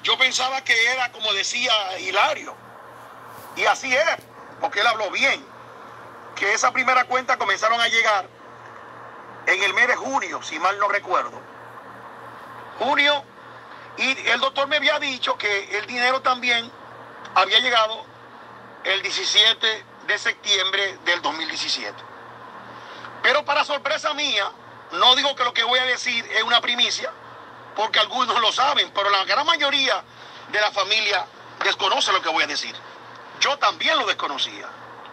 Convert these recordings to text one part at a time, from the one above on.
Yo pensaba que era como decía Hilario. Y así es, porque él habló bien. Que esa primera cuenta comenzaron a llegar en el mes de junio, si mal no recuerdo. Junio. Y el doctor me había dicho que el dinero también había llegado el 17 de septiembre del 2017. Pero para sorpresa mía, no digo que lo que voy a decir es una primicia, porque algunos lo saben, pero la gran mayoría de la familia desconoce lo que voy a decir. Yo también lo desconocía.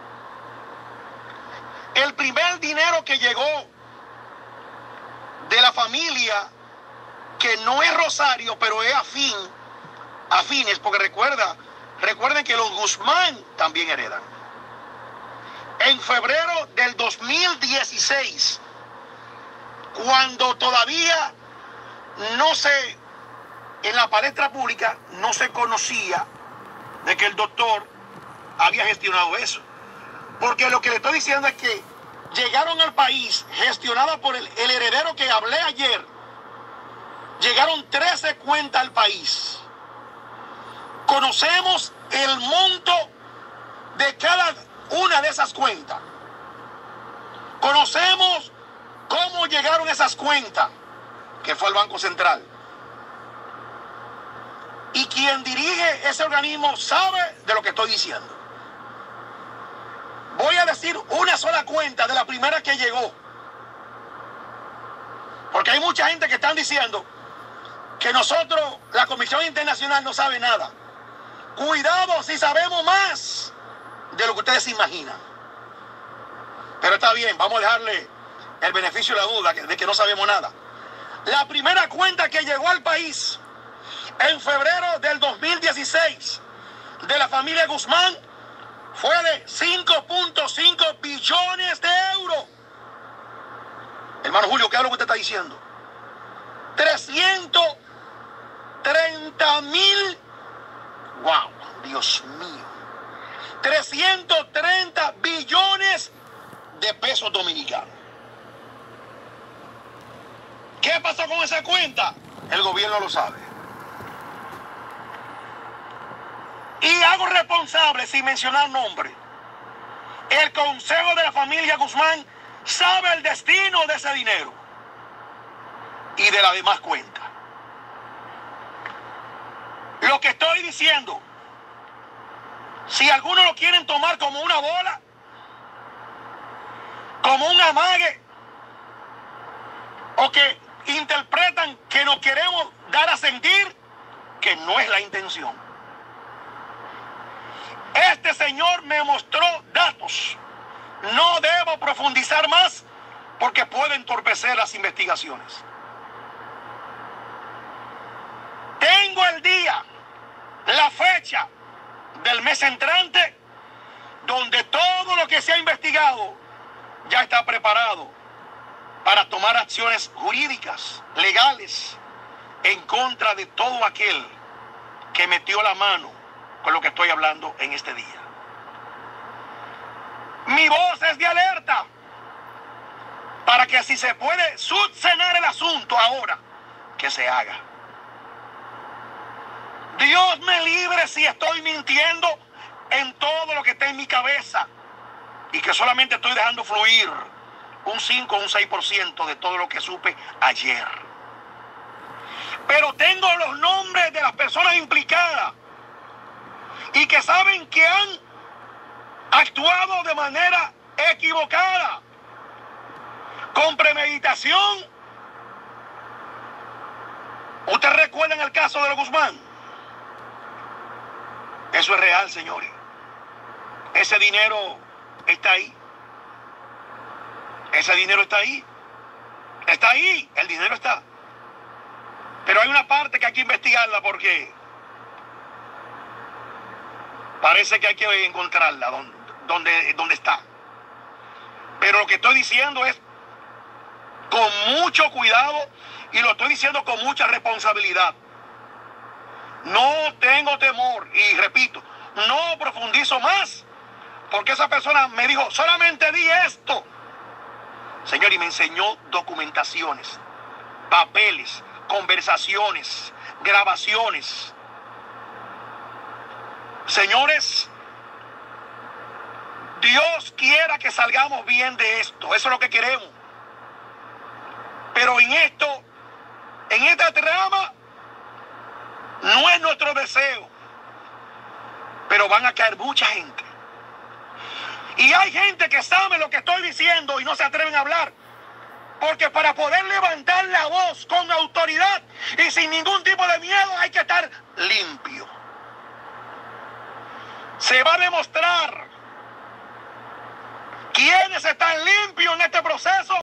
El primer dinero que llegó de la familia, que no es Rosario, pero es afines, porque recuerden que los Guzmán también heredan. En febrero del 2016, cuando todavía en la palestra pública no se conocía de que el doctor había gestionado eso. Porque lo que le estoy diciendo es que llegaron al país, gestionada por el heredero que hablé ayer, llegaron 13 cuentas al país. Conocemos el monto de cada una de esas cuentas. Conocemos cómo llegaron esas cuentas, que fue el Banco Central. Y quien dirige ese organismo sabe de lo que estoy diciendo. Voy a decir una sola cuenta de la primera que llegó. Porque hay mucha gente que están diciendo que nosotros, la Comisión Internacional, no sabe nada. Cuidado si sabemos más de lo que ustedes se imaginan. Pero está bien, vamos a dejarle el beneficio de la duda de que no sabemos nada. La primera cuenta que llegó al país en febrero del 2016 de la familia Guzmán fue de 5.5 billones de euros. Hermano Julio, ¿qué es lo que usted está diciendo? 330.000. Wow, Dios mío. 330 billones de pesos dominicanos. ¿Qué pasó con esa cuenta? El gobierno lo sabe. Y hago responsable, sin mencionar nombre, el Consejo de la familia Guzmán sabe el destino de ese dinero y de las demás cuentas. Lo que estoy diciendo, si algunos lo quieren tomar como una bola, como un amague, o que interpretan que nos queremos dar a sentir, que no es la intención. Este señor me mostró datos. No debo profundizar más porque puede entorpecer las investigaciones. Tengo el día, la fecha del mes entrante, donde todo lo que se ha investigado ya está preparado para tomar acciones jurídicas, legales, en contra de todo aquel que metió la mano con lo que estoy hablando en este día. Mi voz es de alerta para que si se puede subsanar el asunto ahora, que se haga. Dios me libre si estoy mintiendo en todo lo que está en mi cabeza y que solamente estoy dejando fluir un 5 o un 6% de todo lo que supe ayer. Pero tengo los nombres de las personas implicadas y que saben que han actuado de manera equivocada, con premeditación. ¿Ustedes recuerdan el caso de los Guzmán? Eso es real, señores. Ese dinero está ahí. Ese dinero está ahí. Está ahí, el dinero está. Pero hay una parte que hay que investigarla porque parece que hay que encontrarla donde está. Pero lo que estoy diciendo es con mucho cuidado y lo estoy diciendo con mucha responsabilidad. No tengo temor y repito, no profundizo más porque esa persona me dijo, solamente di esto. Señor, y me enseñó documentaciones, papeles, conversaciones, grabaciones Señores, Dios quiera que salgamos bien de esto. Eso es lo que queremos. Pero en esta trama, no es nuestro deseo. Pero van a caer mucha gente. Y hay gente que sabe lo que estoy diciendo y no se atreven a hablar. Porque para poder levantar la voz con autoridad y sin ningún tipo de miedo hay que estar limpio. Se va a demostrar quiénes están limpios en este proceso.